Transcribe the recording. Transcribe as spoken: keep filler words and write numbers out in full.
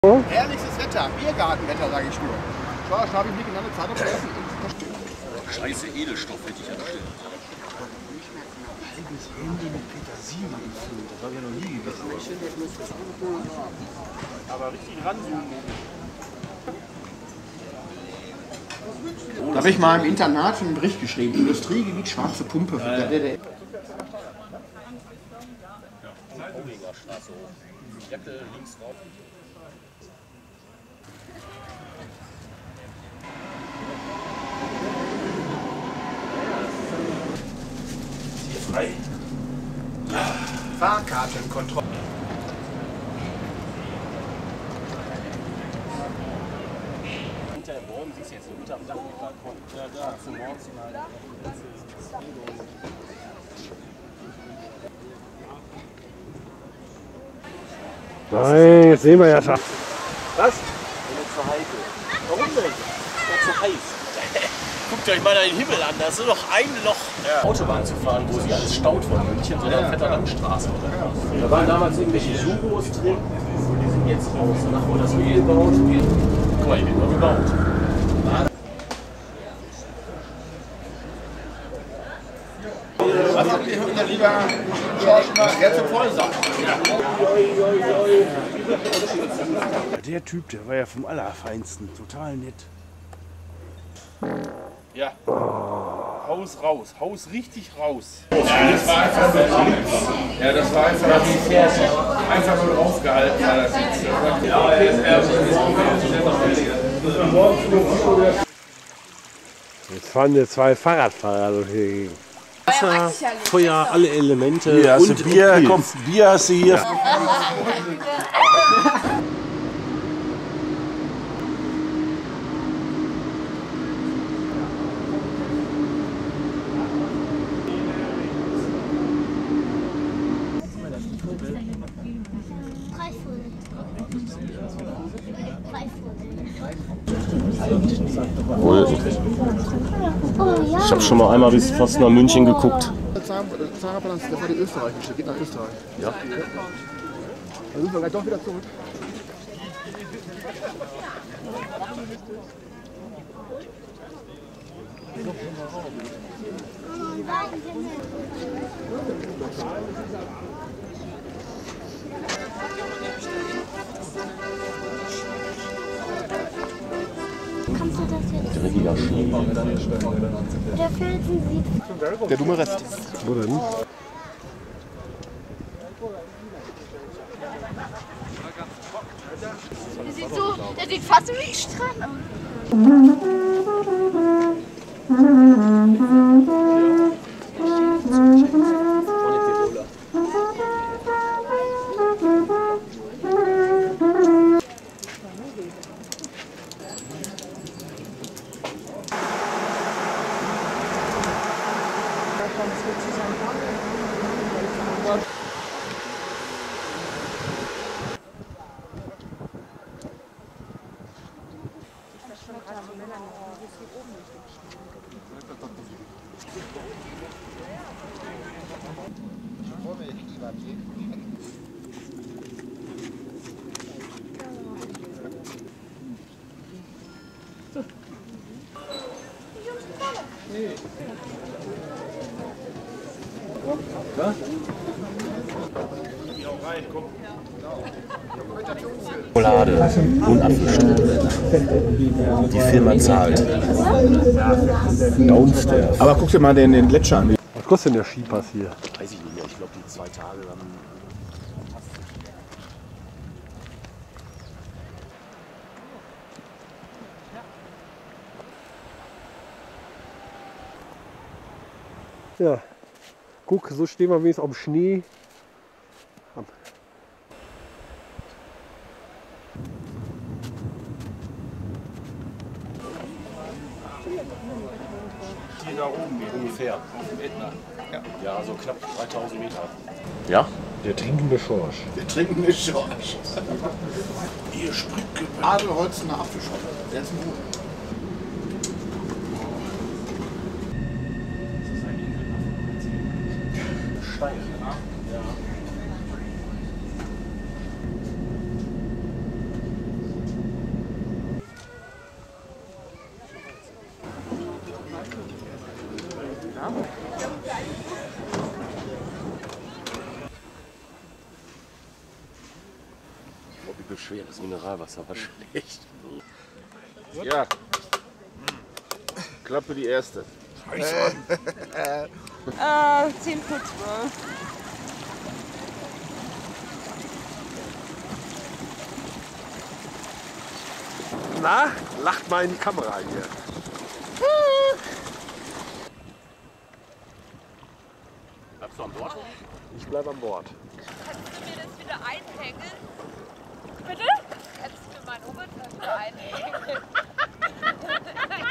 Herrliches Wetter, Biergartenwetter, sage ich nur. Schau, habe ich nicht in der Zeitung vergessen. Scheiße Edelstoff hätte ich anstellen. Halbes Handy mit Petersilie gefüllt. Das habe ich ja noch nie gegessen. Aber richtig ranzoomen. Da habe ich mal im Internat einen Bericht geschrieben. Industriegebiet Schwarze Pumpe. Für der, der, der Straße hoch. Jacke links rauf. Hier frei. Fahrkartenkontrolle. Hinter dem Baum siehst du jetzt so gut am Dach. Ja, da zum Morgen hinein. Nein, jetzt sehen wir ja schon. Was? Der ist zu heikel. Warum denn? Der ist zu heiß. Guckt euch mal den Himmel an, da ist nur noch ein Loch. Ja. Autobahn zu fahren, wo sie alles staut von München, sondern fetter Landstraße. Da waren damals irgendwelche Suros drin, die sind jetzt raus. Danach wurde das Öl gebaut. Guck mal, hier wird noch gebaut. Was habt ihr unser lieber Schorschner Herzog voll sagt? Der Typ, der war ja vom Allerfeinsten. Total nett. Ja. Oh. Haus raus, Haus richtig raus. Ja, das war einfach nur Ja, das war einfach einfach nur draufgehalten, weil das jetzt. Jetzt fahren hier zwei Fahrradfahrer durch die Gegend. Wasser, Feuer, alle Elemente. Hier hast du und Bier, und komm, Bier hast du hier. Ich habe schon mal einmal bis fast nach München geguckt. Zahnradbalance, das war die österreichische, geht nach Österreich. Ja. Da sind wir gleich doch wieder zurück. Kannst du das jetzt? Der Felsen sieht. Der dumme Rest. Wo denn? Der sieht so, der sieht fast wie ein Strand aus. Schokolade und Apfelstrudel. Die Firma zahlt. Downstairs. Aber guck dir mal den, den Gletscher an. Was kostet denn der Skipass hier? Weiß ich nicht mehr. Ich glaube, die zwei Tage dann. Ja. Guck, so stehen wir wenigstens auf dem Schnee. Hier da oben ungefähr, auf dem Ätna. Ja. Ja, so knapp dreitausend Meter. Ja? Der trinkende Schorsch. Der trinkende Schorsch. Hier springt Adelholzener Apfelschorsch. Der ist ein Ruhe. steil. Ja. beschwert, das Mineralwasser war schlecht. Ja. Klappe die erste. Äh, zehn vor zwölf. Na, lacht mal in die Kamera hier. Bleibst du an Bord? Ich bleib an Bord. Kannst du mir das wieder einhängen? Bitte? Kannst du mir mein Oberteil wieder einhängen?